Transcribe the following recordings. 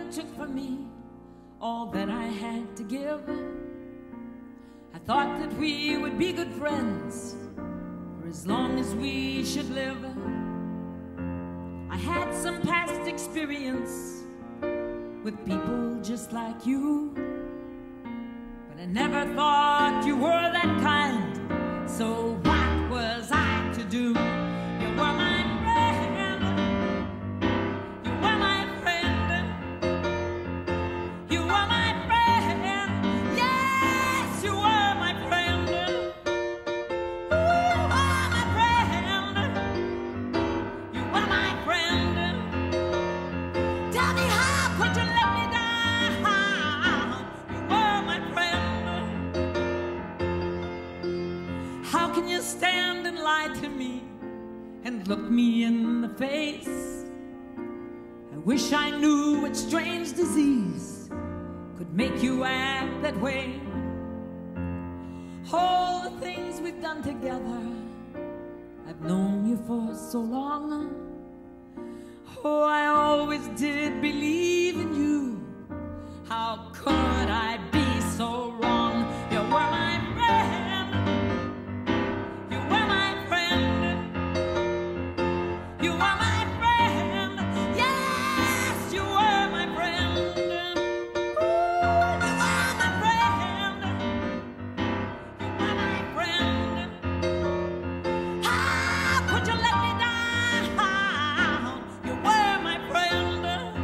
took from me all that I had to give. I thought that we would be good friends for as long as we should live. I had some past experience with people just like you, but I never thought you were that kind. So what was I to do? You were my friend. You were my friend. You were my friend. Yes, you were my friend. You were my friend. You were my friend. Tell me, how could you let me down? You were my friend. How can you stand and lie to me and look me in the face? I wish I knew what strange disease could make you act that way. All the things we've done together, I've known you for so long. Oh, I always did believe in you. How could I be so wrong? You were my friend. You were my friend. You were my friend. Yes, you were my friend. Ooh, you were my friend. You were my friend. How could you let me down? You were my friend.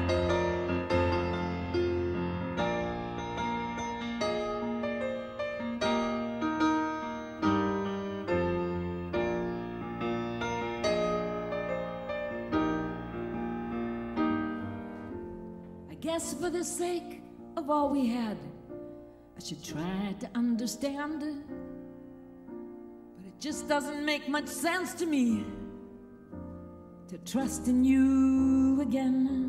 I guess for the sake of all we had, I should try to understand. But it just doesn't make much sense to me to trust in you again.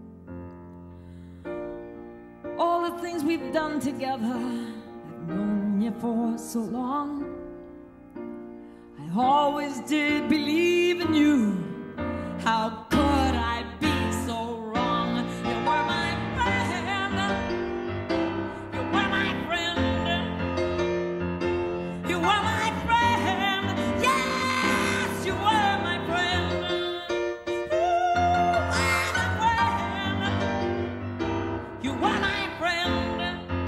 All the things we've done together, I've known you for so long. I always did believe in you. How could I be so wrong? You were my friend. You were my friend. You were my friend. Yes, you were my friend. You were my friend. You were my friend.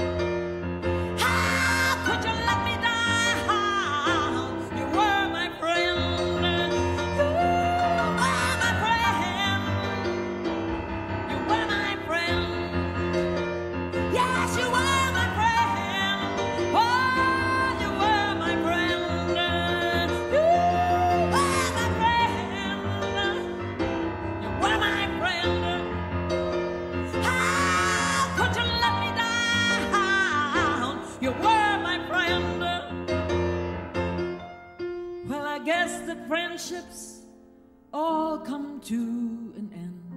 How could you let me down? You were my friend. You were my friend. You were my friend. Yes, you were my friend. Oh, you were my friend. You were my friend. You were my friend. How could you let me down? You were my friend. Well, I guess that friendships all come to an end.